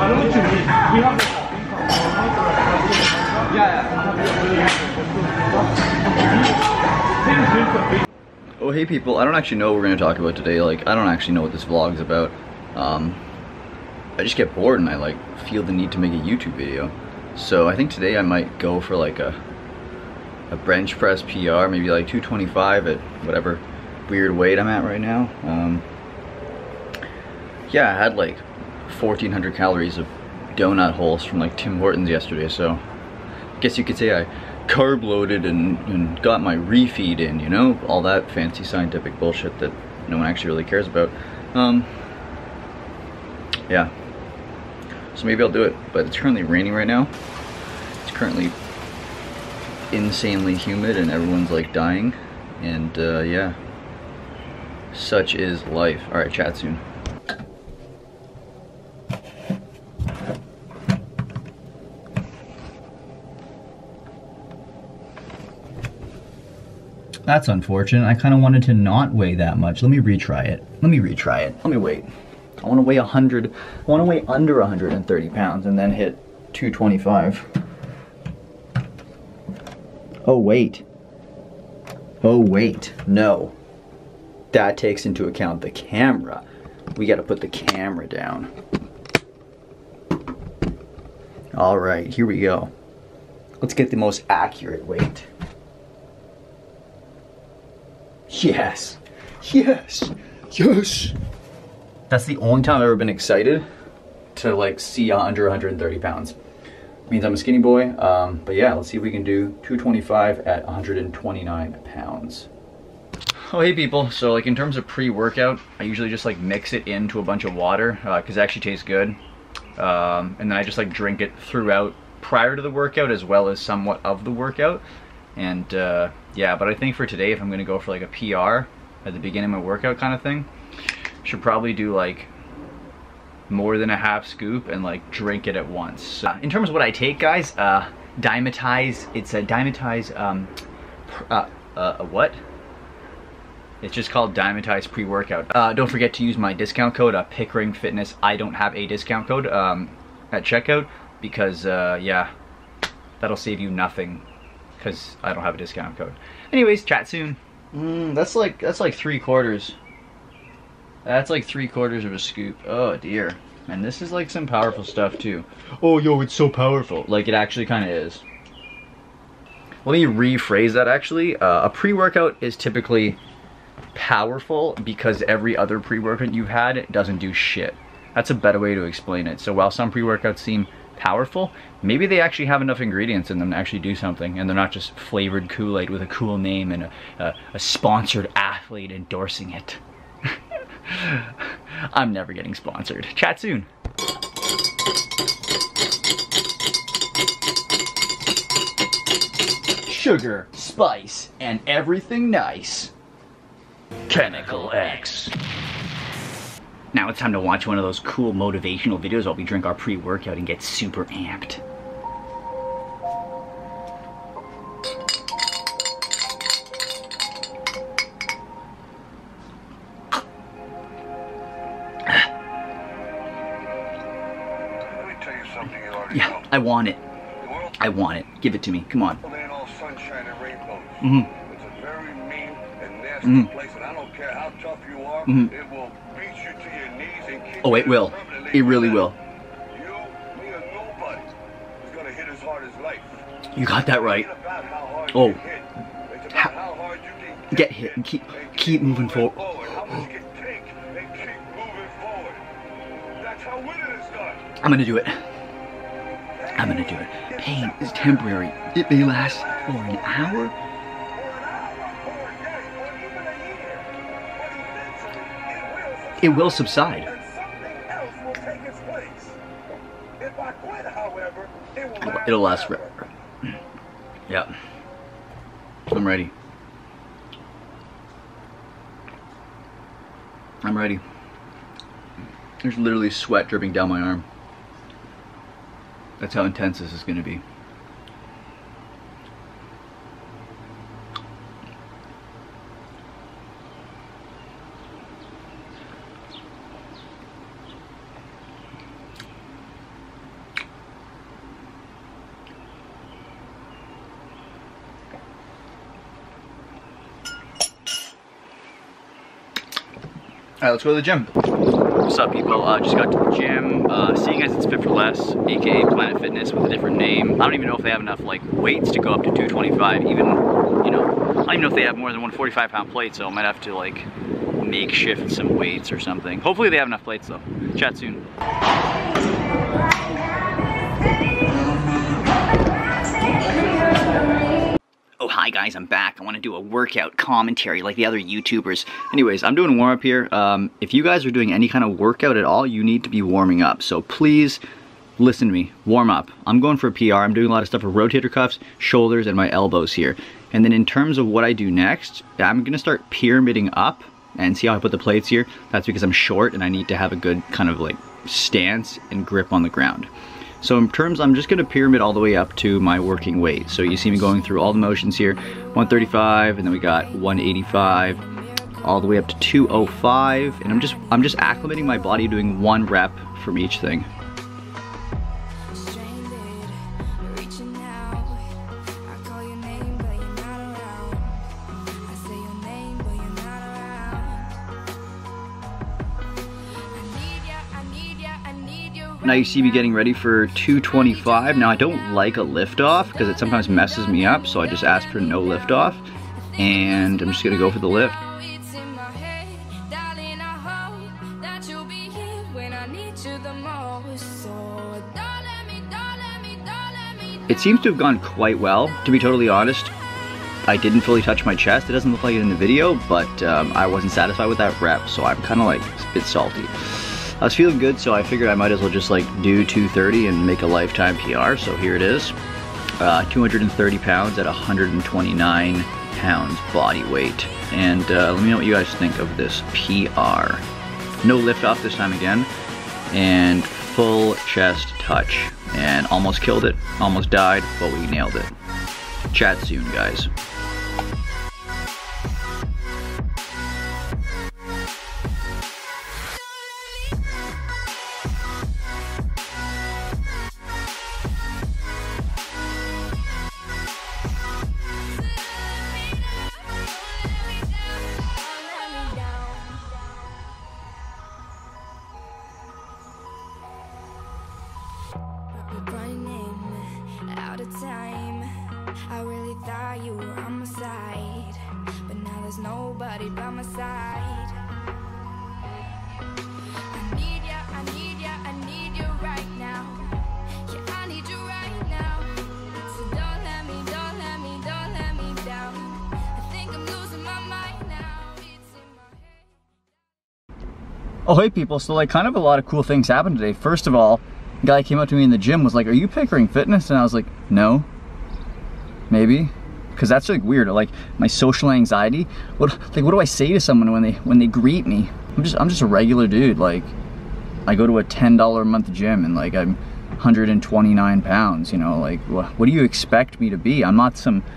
know what you mean. We have Oh hey people, I don't actually know what we're going to talk about today. Like, I don't actually know what this vlog's about. I just get bored and I like feel the need to make a YouTube video. So I think today I might go for like a bench press PR, maybe like 225 at whatever weird weight I'm at right now. Yeah, I had like 1,400 calories of donut holes from like Tim Hortons yesterday, so I guess you could say I carb loaded and got my refeed in, you know, all that fancy scientific bullshit that no one actually really cares about. Yeah, so maybe I'll do it, but it's currently raining right now. It's currently insanely humid and everyone's like dying, and yeah, such is life. All right, chat soon. That's unfortunate. I kind of wanted to not weigh that much. Let me retry it. Let me wait. I want to weigh 100. I want to weigh under 130 pounds and then hit 225. Oh wait. Oh wait. No. That takes into account the camera. We got to put the camera down. All right, here we go. Let's get the most accurate weight. Yes, yes, yes. That's the only time I've ever been excited to like see under 130 pounds. Means I'm a skinny boy, but yeah, let's see if we can do 225 at 129 pounds. Oh hey people, so like in terms of pre-workout, I usually just like mix it into a bunch of water because it actually tastes good. And then I just like drink it throughout prior to the workout as well as somewhat of the workout. And yeah, but I think for today, if I'm gonna go for like a PR at the beginning of my workout kind of thing, should probably do like more than a half scoop and like drink it at once. In terms of what I take, guys, Dimetize, it's a Dimetize, what? It's just called Dimetize pre-workout. Don't forget to use my discount code, Pickering Fitness. I don't have a discount code at checkout because yeah, that'll save you nothing because I don't have a discount code. Anyways, chat soon. That's like 3/4. That's like 3/4 of a scoop. Oh dear. And this is like some powerful stuff too. Oh yo, it's so powerful. Like it actually kind of is. Let me rephrase that actually. A pre-workout is typically powerful because every other pre-workout you've had doesn't do shit. That's a better way to explain it. So while some pre-workouts seem powerful, maybe they actually have enough ingredients in them to actually do something, and they're not just flavored Kool-Aid with a cool name and a sponsored athlete endorsing it. I'm never getting sponsored. Chat soon. Sugar, spice, and everything nice. Chemical X. Now it's time to watch one of those cool motivational videos while we drink our pre-workout and get super amped. Let me tell you something you already Yeah, know. I want it. I want it. Give it to me. Come on. It ain't all sunshine and rainbows. Mm-hmm. It's a very mean and nasty place, and I don't care how tough you are, it will beat you to your knees and keep Oh, it you will. permanently It really down. will. You, me, or nobody is gonna hit as hard as life. You got that right. It ain't about how hard Oh. you get hit. It's about how hard you can Get hit and keep moving forward. How much you can take and keep moving forward. That's how winning is done. I'm gonna do it. I'm gonna do it. Pain is temporary. It may last for an hour. It will subside. And something else will take its place. If I quit, however, It'll last forever. Yeah. I'm ready. I'm ready. There's literally sweat dripping down my arm. That's how intense this is going to be. Alright, let's go to the gym. What's up, people? Just got to the gym. Seeing as it's Fit for Less, aka Planet Fitness with a different name. I don't even know if they have enough like weights to go up to 225. Even, you know, I don't even know if they have more than 145 pound plate, so I might have to like makeshift some weights or something. Hopefully they have enough plates though. Chat soon. Oh, hi guys, I'm back. I want to do a workout commentary like the other YouTubers. Anyways, I'm doing a warm up here. If you guys are doing any kind of workout at all, you need to be warming up. So please listen to me, warm up. I'm going for a PR. I'm doing a lot of stuff with rotator cuffs, shoulders, and my elbows here. And then in terms of what I do next, I'm gonna start pyramiding up and see how I put the plates here. That's because I'm short and I need to have a good kind of like stance and grip on the ground. So in terms, I'm just gonna pyramid all the way up to my working weight. So you see me going through all the motions here, 135, and then we got 185, all the way up to 205, and I'm just acclimating my body doing 1 rep from each thing. Now you see me getting ready for 225. Now I don't like a lift off because it sometimes messes me up, so I just ask for no lift off, and I'm just gonna go for the lift. It seems to have gone quite well, to be totally honest. I didn't fully touch my chest. It doesn't look like it in the video, but I wasn't satisfied with that rep, so I'm kind of like a bit salty. I was feeling good, so I figured I might as well just like do 230 and make a lifetime PR. So here it is, 230 pounds at 129 pounds body weight. And let me know what you guys think of this PR. No lift off this time again, and full chest touch. And almost killed it, almost died, but we nailed it. Chat soon, guys. I really thought you were on my side, but now there's nobody by my side. I need ya, I need ya, I need you right now. Yeah, I need you right now. So don't let me, don't let me, don't let me down. I think I'm losing my mind now. It's in my head. Oh, hey people, so like kind of a lot of cool things happened today. First of all, a guy came up to me in the gym, was like, "Are you Pickering Fitness?" And I was like, "No." Maybe, because that's like weird. Like my social anxiety. What do I say to someone when they greet me? I'm just a regular dude. Like I go to a $10 a month gym and like I'm 129 pounds. You know, like what do you expect me to be? I'm not some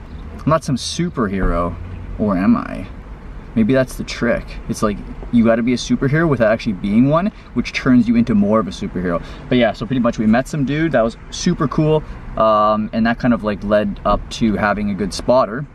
superhero, or am I? Maybe that's the trick. It's like you got to be a superhero without actually being one, which turns you into more of a superhero. But yeah, so pretty much we met some dude that was super cool, and that kind of like led up to having a good spotter.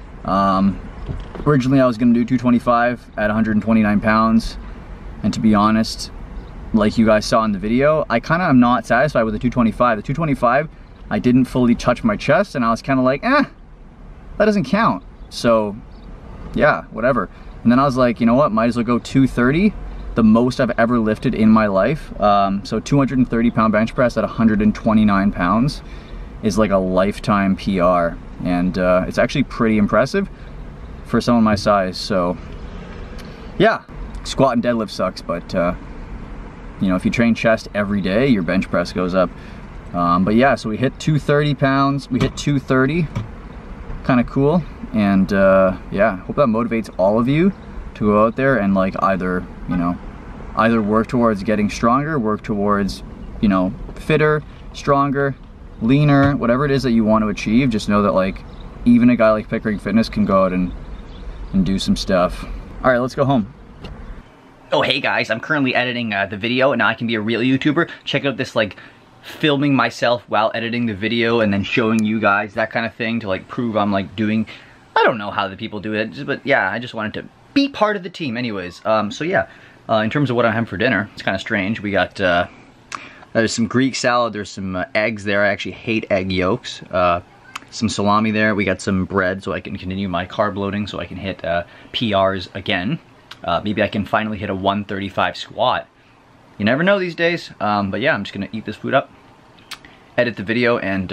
Originally I was gonna do 225 at 129 pounds, and to be honest, like you guys saw in the video, I kind of am not satisfied with the 225. The 225, I didn't fully touch my chest, and I was kind of like, that doesn't count. So yeah, whatever. And then I was like, you know what, might as well go 230, the most I've ever lifted in my life. So 230 pound bench press at 129 pounds is like a lifetime PR. And it's actually pretty impressive for someone my size. So yeah, squat and deadlift sucks, but you know, if you train chest every day, your bench press goes up. But yeah, so we hit 230 pounds, we hit 230, kind of cool. And yeah, hope that motivates all of you to go out there and like either work towards getting stronger, work towards, you know, fitter, stronger, leaner, whatever it is that you want to achieve. Just know that like even a guy like Pickering Fitness can go out and do some stuff. All right, let's go home. Oh, hey guys, I'm currently editing the video, and now I can be a real YouTuber. Check out this like filming myself while editing the video and then showing you guys, that kind of thing, to like prove I'm like doing, I don't know how the people do it, but yeah, I just wanted to be part of the team anyways. So yeah, in terms of what I'm having for dinner, it's kind of strange. We got, there's some Greek salad, there's some eggs there. I actually hate egg yolks. Some salami there. We got some bread so I can continue my carb loading, so I can hit PRs again. Maybe I can finally hit a 135 squat. You never know these days. But yeah, I'm just gonna eat this food up, edit the video, and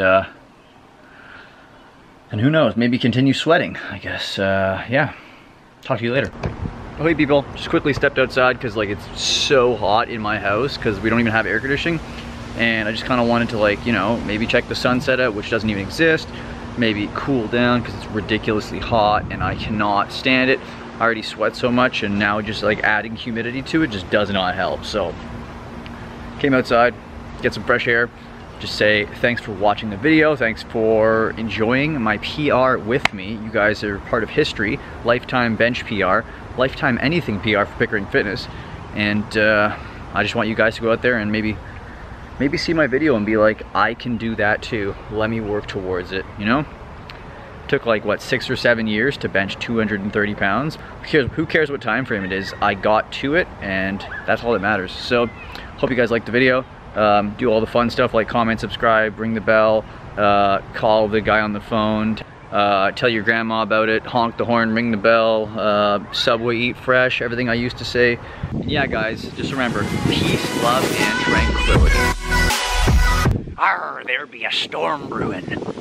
who knows, maybe continue sweating, I guess. Yeah, talk to you later. Oh, hey people, just quickly stepped outside because like it's so hot in my house because we don't even have air conditioning, and I just kind of wanted to, like, you know, maybe check the sunset out, which doesn't even exist, maybe cool down because it's ridiculously hot and I cannot stand it. I already sweat so much, and now just like adding humidity to it just does not help. So came outside, get some fresh air, just say thanks for watching the video, thanks for enjoying my PR with me. You guys are part of history, lifetime bench PR, lifetime anything PR for Pickering Fitness, and I just want you guys to go out there and maybe see my video and be like, I can do that too, let me work towards it, you know? Took like, what, 6 or 7 years to bench 230 pounds. Who cares what time frame it is? I got to it, and that's all that matters. So hope you guys liked the video. Do all the fun stuff like comment, subscribe, ring the bell, call the guy on the phone, tell your grandma about it, honk the horn, ring the bell, Subway, eat fresh, everything I used to say. Yeah guys, just remember, peace, love, and tranquility. Arr, there be a storm brewing.